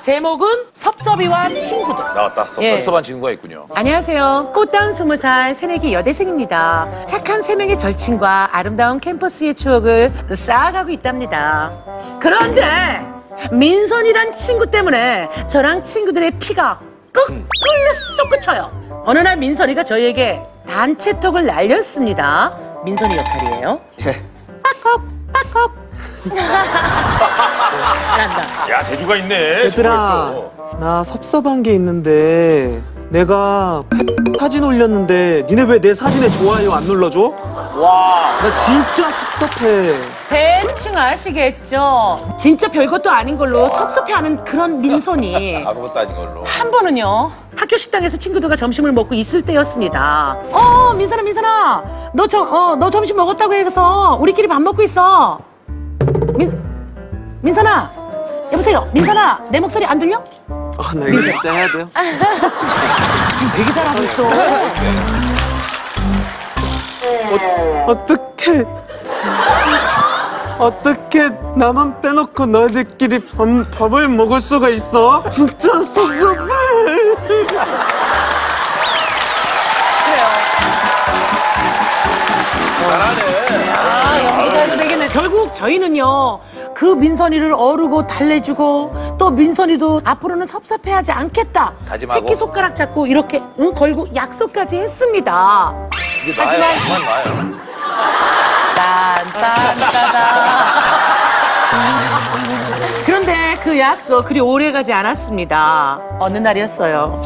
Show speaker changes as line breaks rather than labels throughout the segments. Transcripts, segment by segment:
제목은 섭섭이와 친구들.
나왔다. 섭섭한 친구가 있군요.
안녕하세요. 꽃다운 20살 새내기 여대생입니다. 착한 3명의 절친과 아름다운 캠퍼스의 추억을 쌓아가고 있답니다. 그런데 민선이란 친구 때문에 저랑 친구들의 피가 끓여 솟구쳐요. 어느 날 민선이가 저희에게 단체톡을 날렸습니다. 민선이 역할이에요. 빡꺽 빡꺽. 잘한다.
야, 재주가 있네.
얘들아, 나 섭섭한 게 있는데 내가 사진 올렸는데 니네 왜 내 사진에 좋아요 안 눌러줘?
와.
나 진짜 섭섭해.
대충 아시겠죠? 진짜 별것도 아닌 걸로 섭섭해하는 그런 민선이
아무것도 아닌 걸로.
한 번은요, 학교 식당에서 친구들과 점심을 먹고 있을 때였습니다. 민선아, 너 점심 먹었다고 해서 우리끼리 밥 먹고 있어. 민선아, 여보세요. 민선아, 내 목소리 안 들려?
나 이거 진짜 해야 돼요?
지금 되게 잘하고 있어.
어떻게 나만 빼놓고 너희들끼리 밥을 먹을 수가 있어? 진짜 섭섭해.
연기자도 되겠네. 결국 저희는요, 그 민선이를 어르고 달래주고 또 민선이도 앞으로는 섭섭해하지 않겠다.
다짐하고.
새끼손가락 잡고 이렇게 걸고 약속까지 했습니다.
이게
하지만
정말 나요.
딴딴따다. 그런데 그 약속 그리 오래 가지 않았습니다. 어느 날이었어요.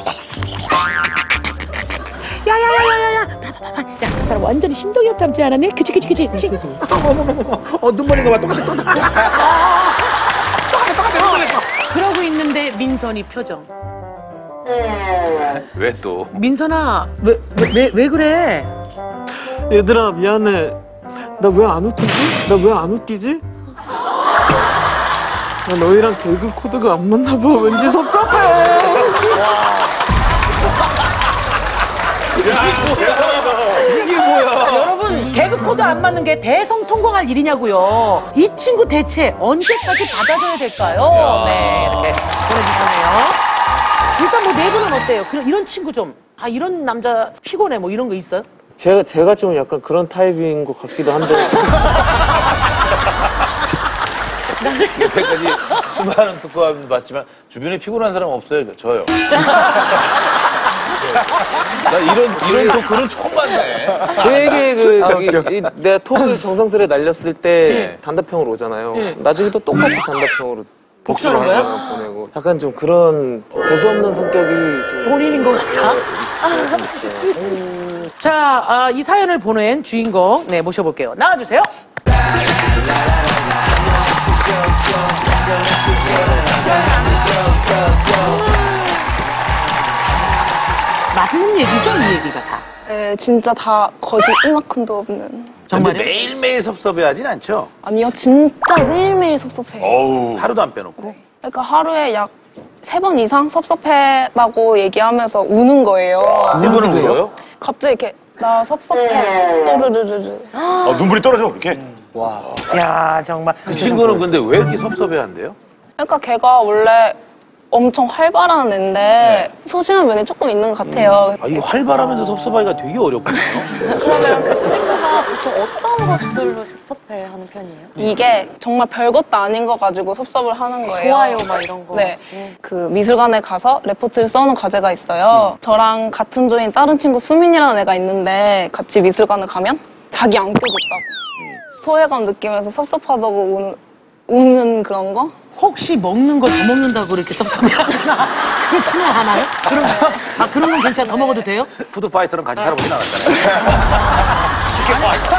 야야야야야야! 야, 저 사람 완전히 신동엽 닮지 않았네? 그치.
눈머리가 봐. 똑같아.
그러고 있는데 민선이 표정.
왜 또?
민선아, 왜 그래?
얘들아 미안해. 나 왜 안 웃기지? 나 너희랑 개그 코드가 안 맞나 봐. 왠지 섭섭해.
이게 뭐야?
여러분, 개그 코드 안 맞는 게 대성통곡할 일이냐고요. 이 친구 대체 언제까지 받아줘야 될까요? 네, 이렇게 보내주셨네요. 일단 뭐 네 분은 어때요? 이런 친구 좀, 이런 남자 피곤해 뭐 이런 거 있어요?
제가 좀 약간 그런 타입인 것 같기도 한데.
여태까지 수많은 특허를 봤지만 주변에 피곤한 사람 없어요. 저요. 나 이런 토크는 처음 봤네.
되게 내가 톡을 정성스레 날렸을 때 단답형으로 오잖아요. 나중에도 똑같이 단답형으로
복수하는
거야?
보내고. 약간 좀 그런 재수없는 성격이 좀
본인인 것 같아? 자, 이 사연을 보낸 주인공 모셔볼게요. 나와주세요. 맞는 얘기죠, 이 얘기가 다.
네, 진짜 다 거짓 이만큼도 없는.
근데 매일매일 섭섭해하진 않죠?
아니요, 진짜 매일매일 섭섭해요.
어우. 하루도 안 빼놓고.
네. 그러니까 하루에 약 3번 이상 섭섭해라고 얘기하면서 우는 거예요.
우는 울어요?
갑자기 이렇게 나 섭섭해. 또르르르르.
눈물이 떨어져, 이렇게.
야, 정말.
그 친구는 근데 왜 이렇게 섭섭해한대요?
그러니까 걔가 원래 엄청 활발한 애인데 소심한 면이 조금 있는 것 같아요.
이거 활발하면서 섭섭하기가 되게 어렵거든요.
그러면 그 친구가 보통 어떤 것들로 섭섭해하는 편이에요?
이게 정말 별것도 아닌 거 가지고 섭섭을 하는 거예요.
좋아요, 막 이런 거
네.
가지고.
그 미술관에 가서 레포트를 써놓은 과제가 있어요. 저랑 같은 조인 다른 친구 수민이라는 애가 있는데 같이 미술관을 가면 자기 안 껴줬다고. 소외감 느끼면서 섭섭하다고 우는 그런 거?
혹시 먹는 걸 더 먹는다고 이렇게 섭섭해하거나 그렇지는 않아요? 그런 건 괜찮아. 더 먹어도 돼요?
푸드파이터랑 같이 살아보진 않았잖아요. 쉽게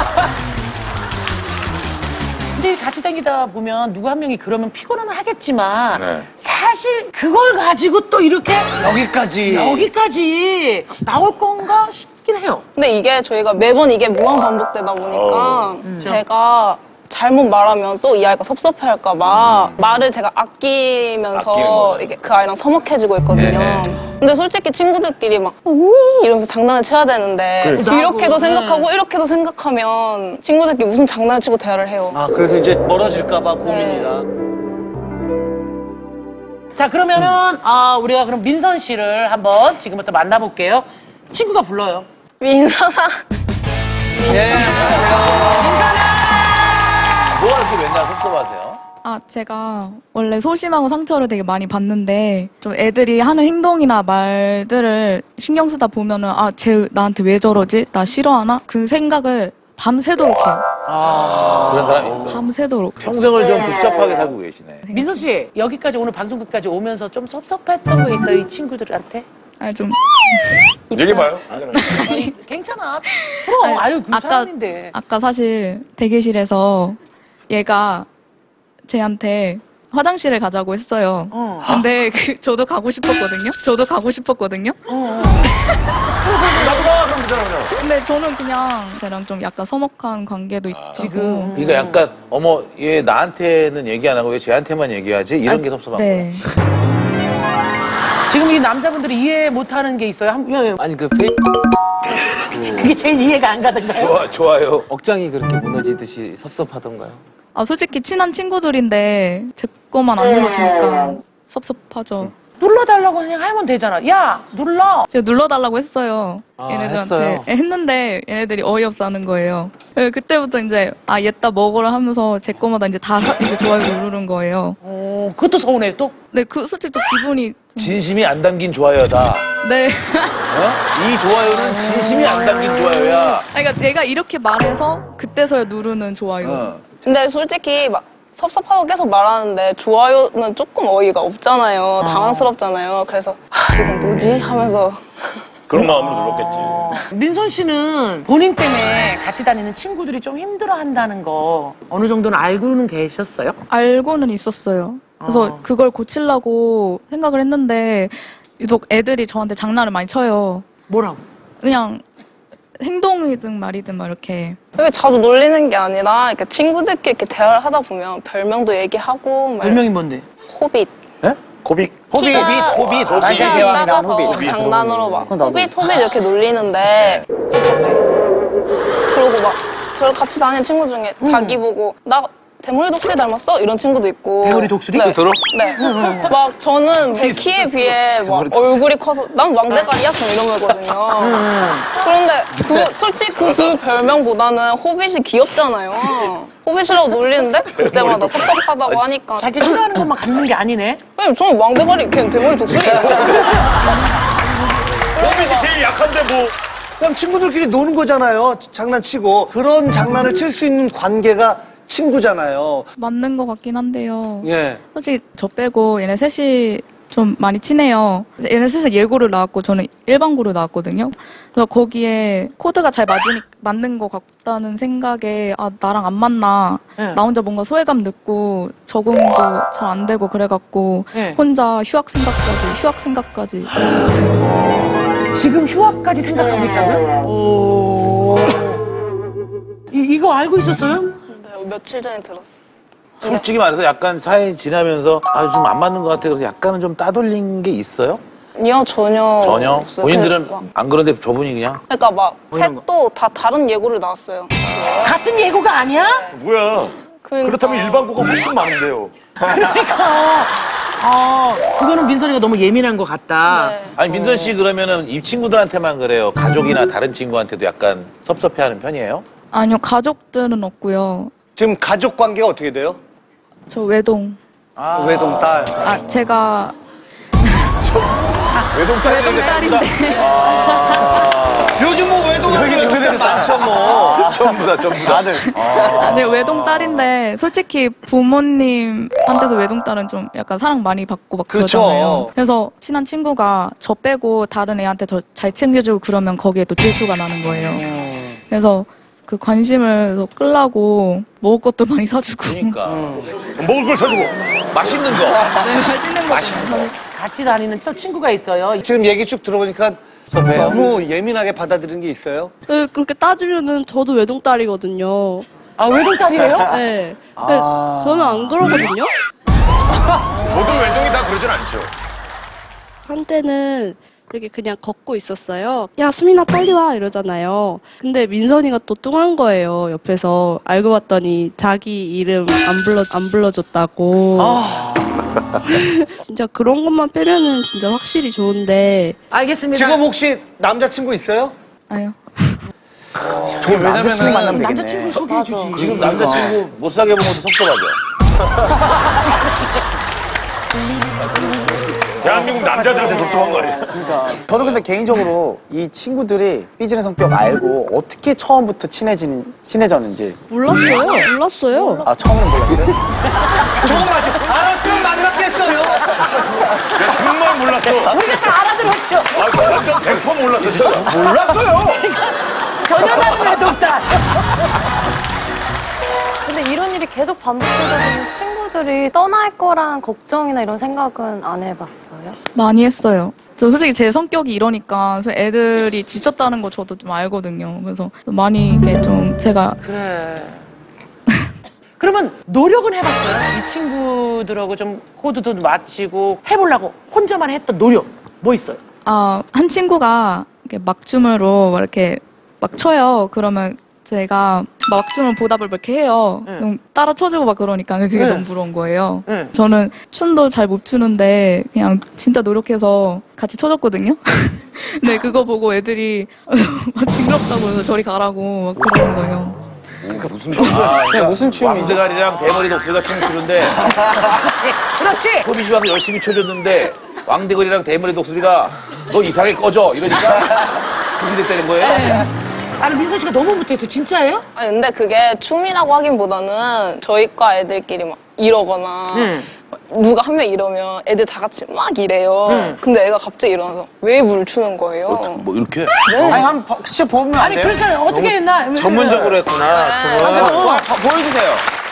근데 같이 다니다 보면 누구 한 명이 그러면 피곤은 하겠지만
네.
사실 그걸 가지고 또 이렇게
여기까지
나올 건가 싶긴 해요.
근데 이게 저희가 매번 이게 무한 반복되다 보니까 제가 잘못 말하면 또 이 아이가 섭섭해할까봐 말을 제가 아끼면서 이게 그 아이랑 서먹해지고 있거든요. 근데 솔직히 친구들끼리 막 이러면서 장난을 쳐야 되는데 이렇게도 생각하고 이렇게도 생각하면 친구들끼리 무슨 장난을 치고 대화를 해요.
그래서 이제 멀어질까봐 고민이다.
자, 그러면은, 우리가 그럼 민선 씨를 한번 지금부터 만나볼게요. 친구가 불러요.
민선아.
뭐가 이렇게 맨날 섭섭하세요?
아, 제가 원래 소심하고 상처를 되게 많이 받는데, 좀 애들이 하는 행동이나 말들을 신경 쓰다 보면은, 쟤 나한테 왜 저러지? 나 싫어하나? 그 생각을 밤새도록 해요.
그런 사람이 있어.
밤새도록.
평생을 좀 복잡하게 살고 계시네.
민선 씨, 여기까지 오늘 방송국까지 오면서 좀 섭섭했던 거 있어요, 이 친구들한테?
좀.
얘기해봐요.
괜찮아. 그럼, 아유, 그
아까,
사람인데.
아까 사실 대기실에서 얘가 쟤한테 화장실을 가자고 했어요. 근데 저도 가고 싶었거든요.
나도 가! 그럼 되잖아, 그냥.
근데 저는 그냥 쟤랑 좀 약간 서먹한 관계도 있고.
지금.
그러니까 약간 어머 얘 나한테는 얘기 안 하고 왜 쟤한테만 얘기하지? 이런 게 섭섭한 거야.
네.
지금 이 남자분들이 이해 못하는 게 있어요.
아니 그
그게 제일 이해가 안 가던가요?
좋아요.
억장이 그렇게 무너지듯이 섭섭하던가요?
솔직히 친한 친구들인데 제 거만 안 눌러주니까 섭섭하죠.
눌러달라고 그냥 하면 되잖아. 야, 눌러.
제가 눌러달라고 했어요. 얘네들한테.
했어요?
했는데 얘네들이 어이없어 하는 거예요. 그때부터 이제 얘따 먹으라 하면서 제 거마다 이제 다 이렇게 좋아요 누르는 거예요.
그것도 서운해, 또?
네, 솔직히 좀 기분이.
진심이 안 담긴 좋아요다.
네.
이 좋아요는 진심이 안 담긴 좋아요야.
그러니까 내가 이렇게 말해서 그때서야 누르는 좋아요.
근데 솔직히 막 섭섭하고 계속 말하는데 좋아요는 조금 어이가 없잖아요. 당황스럽잖아요. 그래서 이건 뭐지? 하면서
그런 마음으로 눌렀겠지.
민선 씨는 본인 때문에 같이 다니는 친구들이 좀 힘들어한다는 거 어느 정도는 알고는 계셨어요?
알고는 있었어요. 그래서 그걸 고치려고 생각을 했는데 유독 애들이 저한테 장난을 많이 쳐요.
뭐라고?
그냥 행동이든 말이든 막 이렇게.
왜 자주 놀리는 게 아니라 이렇게 친구들끼리 이렇게 대화를 하다 보면 별명도 얘기하고 막
별명이 뭔데?
호빗.
고빅.
호빗, 호빗.
키가 작아서 장난으로 막 호빗 이렇게 놀리는데 섭섭해. 그리고 막 저를 같이 다니는 친구 중에 자기 보고 나 대머리 독수리 닮았어? 이런 친구도 있고.
대머리 독수리?
네.
스스로?
네. 막 저는 제 키에 비해 막 얼굴이 커서 난 왕대가리야? 저는 이런 거거든요. 그런데 솔직히 그 두 별명보다는 호빗이 귀엽잖아요. 호빗이라고 놀리는데 그때마다 섭섭하다고 하니까.
자기 싫어하는 것만 갖는 게 아니네?
왜 저는 왕대가리 걔는 대머리 독수리예요.
호빗이 제일 약한데 뭐.
그냥 친구들끼리 노는 거잖아요. 장난치고. 그런 장난을 칠 수 있는 관계가 친구잖아요.
맞는 것 같긴 한데요.
예.
솔직히 저 빼고 얘네 셋이 좀 많이 친해요. 얘네 셋은 예고를 나왔고 저는 일반고를 나왔거든요. 그래서 거기에 코드가 잘 맞는 것 같다는 생각에 나랑 안 맞나.
네.
나 혼자 뭔가 소외감 느끼고 적응도 잘 안 되고 그래갖고
네.
혼자 휴학 생각까지.
지금 휴학까지 생각하고 있다고요? 오. 이거 알고 있었어요?
네, 며칠 전에 들었어.
솔직히 말해서 약간 사이 지나면서 좀 안 맞는 것 같아. 그래서 약간은 좀 따돌린 게 있어요?
아니요, 전혀 없어요.
본인들은
막-
안 그런데 저분이 그냥
그러니까 막 셋도 다 다른 예고를 나왔어요.
같은 예고가 아니야?
뭐야.
그러니까.
그렇다면 일반고가 훨씬 많은데요.
그거는 민선이가 너무 예민한 것 같다.
네.
아니 민선 씨 그러면은 이 친구들한테만 그래요? 가족이나 다른 친구한테도 약간 섭섭해하는 편이에요?
아니요, 가족들은 없고요.
지금 가족 관계가 어떻게 돼요?
저 외동.
외동 딸.
제가
외동딸인데.
외동딸인데.
요즘 뭐 외동이 많죠 뭐.
전부 다. 다들.
제가 외동딸인데 솔직히 부모님한테서 외동딸은 좀 약간 사랑 많이 받고 막
그렇죠.
그러잖아요. 그래서 친한 친구가 저 빼고 다른 애한테 더 잘 챙겨주고 그러면 거기에 또 질투가 나는 거예요. 그래서 그 관심을 더 끌라고 먹을 것도 많이 사주고.
그러니까
먹을 걸 사주고.
맛있는 거.
네, 맛있는 거 사주고.
같이 다니는 또 친구가 있어요.
지금 얘기 쭉 들어보니까
섭섭해요?
너무 예민하게 받아들이는 게 있어요?
네, 그렇게 따지면은 저도 외동딸이거든요.
외동딸이에요?
네. 근데 저는 안 그러거든요.
모든 외동이 다 그러진 않죠.
한때는 이렇게 그냥 걷고 있었어요. 야, 수민아 빨리 와 이러잖아요. 근데 민선이가 또 뚱한 거예요. 옆에서 알고 봤더니 자기 이름 안 불러줬다고. 진짜 그런 것만 빼면은 진짜 확실히 좋은데.
알겠습니다.
지금 혹시 남자친구 있어요?
아유.
지금 남자친구 만나면 되겠네.
남자친구 소개해주지.
지금 남자친구 못 사게 본 것도 섭섭하죠.
대한민국 남자들한테 섭섭한 거 아니야?
저는 근데 개인적으로 이 친구들이 삐지는 성격 알고 어떻게 처음부터 친해졌는지.
몰랐어요.
아, 처음에는 몰랐어요?
조금 알았으면 만났겠어요.
야, 정말 몰랐어.
우리가 다 알아들었죠.
아, 완전 100% 몰랐어, 진짜. 몰랐어요.
전혀 다른 외동딸.
근데 이런 일이 계속 반복되다 친구들이 떠날 거란 걱정이나 이런 생각은 안 해봤어요?
많이 했어요. 저 솔직히 제 성격이 이러니까 애들이 지쳤다는 거 저도 좀 알거든요. 그래서 많이 이게 좀 제가
그래. 그러면 노력은 해봤어요? 이 친구들하고 좀 코드도 맞추고 해보려고 혼자만 했던 노력 뭐 있어요?
한 친구가 이렇게 막춤으로 이렇게 막 쳐요. 그러면 제가 막춤을 보답을 이렇게 해요. 그럼 따라 쳐주고 막 그러니까 그게 너무 부러운 거예요. 저는 춤도 잘 못 추는데 그냥 진짜 노력해서 같이 쳐줬거든요. 근데 그거 보고 애들이 막 징그럽다고 해서 저리 가라고 막 그러는 거예요.
무슨 춤이죠?
왕대가리랑 대머리 독수리가 춤 추는데
그렇지.
소비주왕이 열심히 쳐줬는데 왕대가리랑 대머리 독수리가 너 이상하게 꺼져 이러니까 그렇게 됐다는 거예요?
아니 민선 씨가 너무 못해서 진짜예요?
아니, 근데 그게 춤이라고 하기보다는 저희과 애들끼리 막 이러거나 누가 한 명 이러면 애들 다 같이 막 이래요. 근데 애가 갑자기 일어나서 웨이브를 추는 거예요.
뭐 이렇게?
네.
아니, 한번 진짜 보면 안
아니
돼요?
그러니까 어떻게 했나?
전문적으로 했구나.
보여주세요.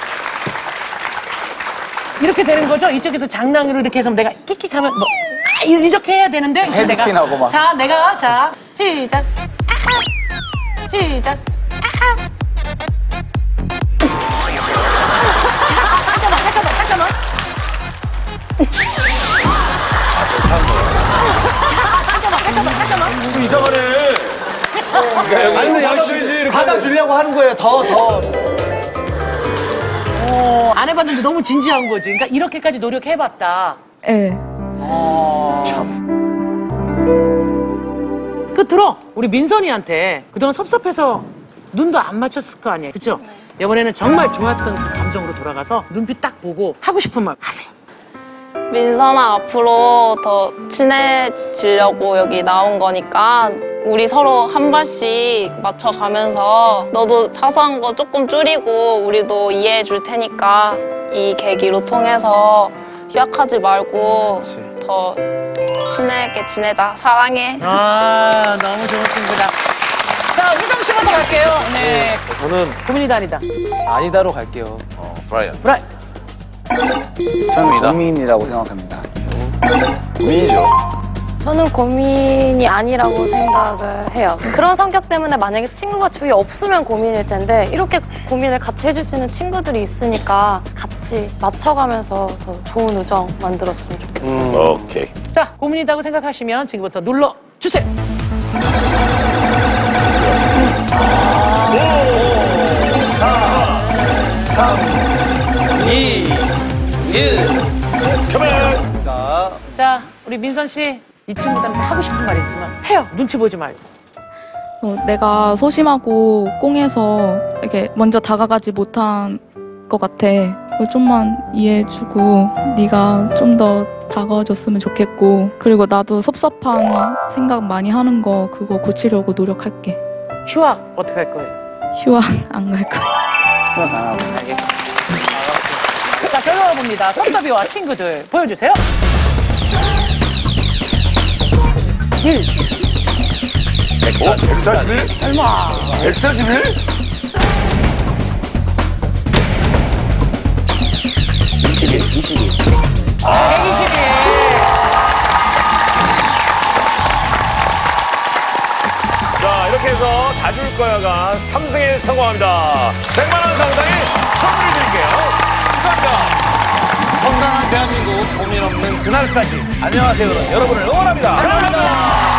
이렇게 되는 거죠? 이쪽에서 장난으로 이렇게 해서 내가 킥킥하면 뭐 이렇게 해야 되는데 이제
헤드스핀하고 막.
자 시작 시작 잠깐만
좀 이상하네.
아니, 근데 열심히 받아주려고 하는 거예요, 더.
안 해봤는데 너무 진지한 거지. 그러니까 이렇게까지 노력해봤다.
네.
끝으로 우리 민선이한테 그동안 섭섭해서 눈도 안 맞췄을 거 아니에요. 그죠? 이번에는 정말 좋았던 그 감정으로 돌아가서 눈빛 딱 보고 하고 싶은 말 하세요.
민선아, 앞으로 더 친해지려고 여기 나온 거니까 우리 서로 한 발씩 맞춰가면서 너도 사소한 거 조금 줄이고 우리도 이해해 줄 테니까 이 계기로 통해서 휴학하지 말고 더 친하게 지내자. 사랑해.
아, 너무 좋은 친구다. 자, 희정 씨부터 갈게요. 네.
저는
고민이다 아니다.
아니다로 갈게요.
브라이언.
브라이.
저는 고민이라고 생각합니다.
고민이죠.
저는 고민이 아니라고 생각을 해요. 그런 성격 때문에 만약에 친구가 주위에 없으면 고민일 텐데 이렇게 고민을 같이 해줄 수 있는 친구들이 있으니까 같이 맞춰가면서 더 좋은 우정 만들었으면 좋겠어요.
오케이.
자, 고민이다고 생각하시면 지금부터 눌러주세요.
2, 1.
그만.
자, 우리 민선 씨, 이 친구들한테 하고 싶은 말 있으면 해요. 눈치 보지 말고.
내가 소심하고 꽁해서 이렇게 먼저 다가가지 못한 것 같아. 그거 좀만 이해해주고 네가 좀 더 다가와줬으면 좋겠고 그리고 나도 섭섭한 생각 많이 하는 거 그거 고치려고 노력할게.
휴학 어떻게 할 거예요?
휴학 안 갈 거야.
자, 결과 봅니다. 섭섭이와 친구들 보여주세요. 1.
141?
설마.
141?
22.
121.
자, 이렇게 해서 다줄 거야가 3승에 성공합니다. 100만 원 상당의 선물을 드릴게요. 축하합니다.
건강한 대한민국 고민 없는 그날까지.
안녕하세요. 여러분을 응원합니다.
감사합니다.